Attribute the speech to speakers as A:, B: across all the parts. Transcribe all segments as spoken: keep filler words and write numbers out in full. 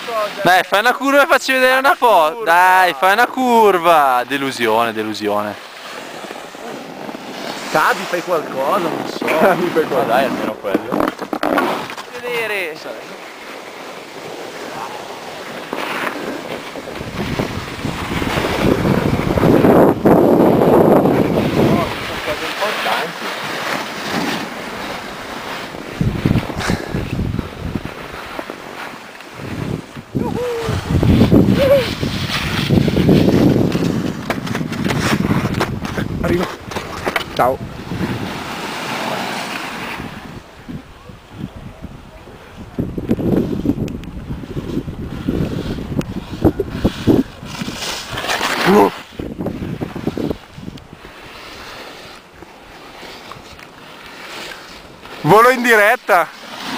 A: Dai, fai una curva e facci vedere una foto. Dai, fai una curva. Delusione, delusione.
B: Cadi, fai qualcosa, non so.
C: Cadi, fai qualcosa. Dai, almeno quello.
A: Vedere.
C: Cose importanti.
B: Arrivo. Ciao. Uh. Volo in diretta.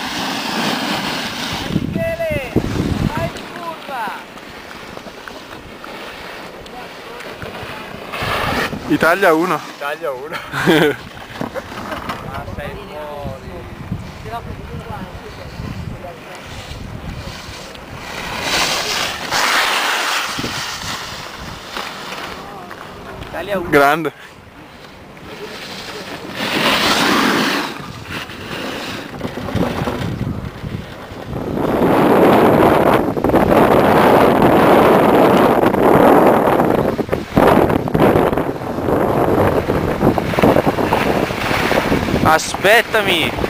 A: Michele, fai in curva.
B: Italia uno.
C: Italia uno.
A: Ah, sei fuori. Italia uno.
B: Grande.
A: Aspettami.